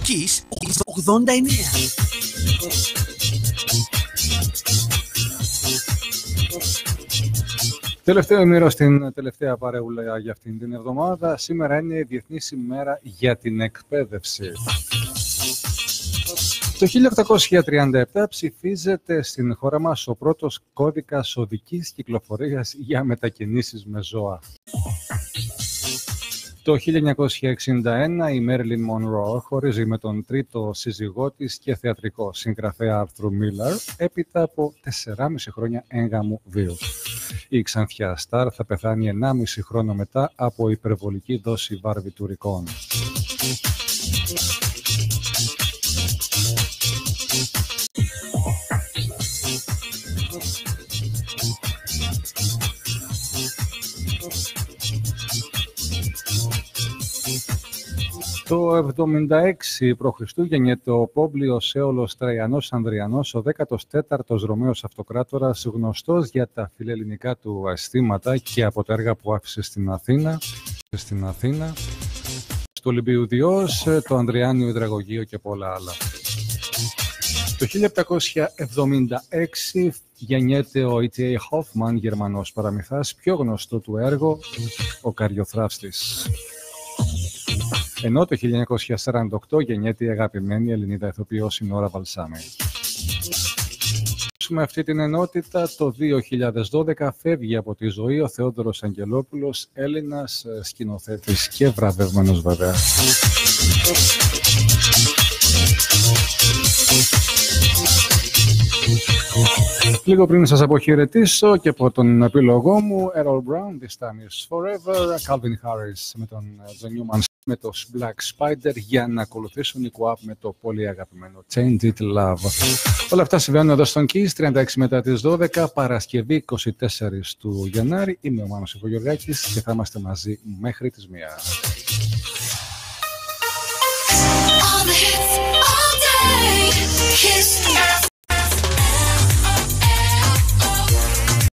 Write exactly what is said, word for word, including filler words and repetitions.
Kiss ογδόντα εννέα. Τελευταίο μέρο στην τελευταία παρεούλα για αυτήν την εβδομάδα. Σήμερα είναι η Διεθνής ημέρα για την εκπαίδευση. Το χίλια οκτακόσια τριάντα επτά ψηφίζεται στην χώρα μας ο πρώτος κώδικας οδικής κυκλοφορίας για μετακινήσεις με ζώα. Το χίλια εννιακόσια εξήντα ένα η Μέριλιν Μονρό χωρίζει με τον τρίτο σύζυγό της και θεατρικό συγγραφέα Άρθουρ Μίλαρ έπειτα από τεσσεράμισι χρόνια έγγαμου βίου. Η ξανθιά Σταρ θα πεθάνει ενάμιση χρόνο μετά από υπερβολική δόση βαρβιτουρικών. Το εβδομήντα έξι π.Χ. γεννιέται ο Πόμπλιος Έολος Τραϊανός Ανδριανός, ο δέκατος τέταρτος Ρωμαίος Αυτοκράτορας, γνωστός για τα φιλελληνικά του αισθήματα και από τα έργα που άφησε στην Αθήνα, στην Αθήνα, στο Ολυμπιουδιός, το Ανδριάνιο Υδραγωγείο και πολλά άλλα. Το χίλια επτακόσια εβδομήντα έξι γεννιέται ο Ι Τι Έι Hoffman, Γερμανός παραμυθάς, πιο γνωστό του έργο, ο Καριοθράφστης. Ενώ το χίλια εννιακόσια σαράντα οκτώ γεννιέται η αγαπημένη Ελληνίδα ηθοποιός η Νόρα Βαλσάμι. Με αυτή την ενότητα το δύο χιλιάδες δώδεκα φεύγει από τη ζωή ο Θεόδωρος Αγγελόπουλος, Έλληνας σκηνοθέτης και βραβευμένος βέβαια. Λίγο πριν σας αποχαιρετήσω και από τον επίλογό μου, Errol Brown, This Time Is Forever, Calvin Harris με τον John Newman με το Black Spider, για να ακολουθήσουν οι Κουάπ με το πολύ αγαπημένο Change It Love. Όλα αυτά συμβαίνουν εδώ στον Kiss, τριάντα έξι μετά τις δώδεκα, Παρασκευή είκοσι τέσσερα του Γενάρη. Είμαι ο Μάνος Ιβογεωργάκης και θα είμαστε μαζί μέχρι τις μία.